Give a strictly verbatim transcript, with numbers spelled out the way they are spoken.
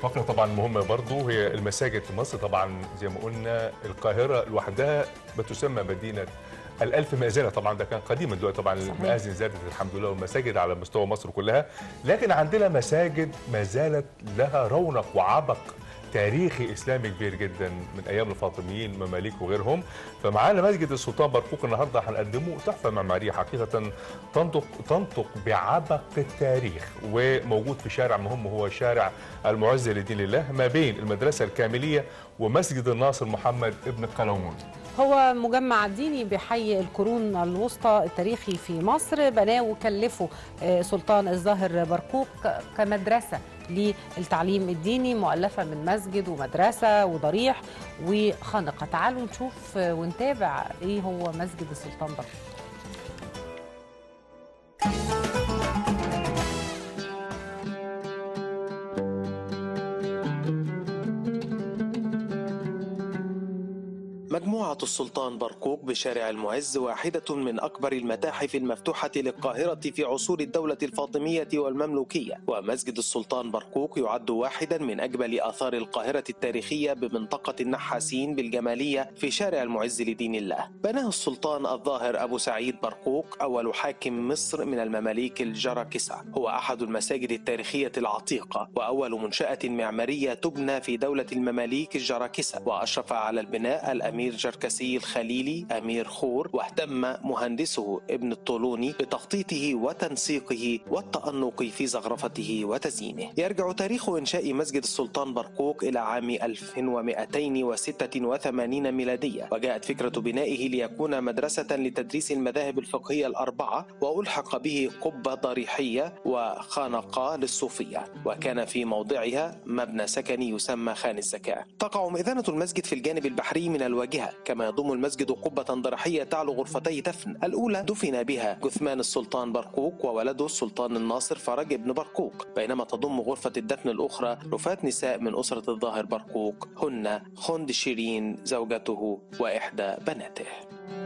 فقرة طبعا مهمة برضو هي المساجد في مصر. طبعا زي ما قلنا القاهرة لوحدها بتسمى مدينة الألف مئذنة. طبعا ده كان قديما، دلوقتي طبعا المآذن زادت الحمد لله والمساجد على مستوى مصر كلها، لكن عندنا مساجد ما زالت لها رونق وعبق تاريخي اسلامي كبير جدا من ايام الفاطميين مماليك وغيرهم. فمعانا مسجد السلطان برقوق النهارده هنقدمه تحفه معماريه حقيقه تنطق تنطق بعبق التاريخ، وموجود في شارع مهم هو شارع المعز لدين الله ما بين المدرسه الكامليه ومسجد الناصر محمد ابن القلاوون. هو مجمع ديني بحي القرون الوسطى التاريخي في مصر، بناه وكلفه سلطان الظاهر برقوق كمدرسة للتعليم الديني مؤلفة من مسجد ومدرسة وضريح وخانقة. تعالوا نشوف ونتابع ايه هو مسجد السلطان برقوق. مجموعة السلطان برقوق بشارع المعز واحدة من أكبر المتاحف المفتوحة للقاهرة في عصور الدولة الفاطمية والمملوكية، ومسجد السلطان برقوق يعد واحدا من أجمل آثار القاهرة التاريخية بمنطقة النحاسين بالجمالية في شارع المعز لدين الله. بناه السلطان الظاهر أبو سعيد برقوق أول حاكم مصر من المماليك الجراكسة. هو أحد المساجد التاريخية العتيقة وأول منشأة معمارية تبنى في دولة المماليك الجراكسة، وأشرف على البناء الأمير جركسي الخليلي أمير خور، واهتم مهندسه ابن الطولوني بتخطيطه وتنسيقه والتأنق في زخرفته وتزيينه. يرجع تاريخ إنشاء مسجد السلطان برقوق إلى عام ألف ومئتين وستة وثمانين ميلادية، وجاءت فكرة بنائه ليكون مدرسة لتدريس المذاهب الفقهية الأربعة، وألحق به قبة ضريحية وخانقة للصوفية، وكان في موضعها مبنى سكني يسمى خان الزكاة. تقع مئذنة المسجد في الجانب البحري من الواجهة، كما يضم المسجد قبة ضريحية تعلو غرفتي دفن. الأولى دفن بها جثمان السلطان برقوق وولده السلطان الناصر فرج ابن برقوق، بينما تضم غرفة الدفن الأخرى رفات نساء من أسرة الظاهر برقوق، هن خند شيرين زوجته وإحدى بناته.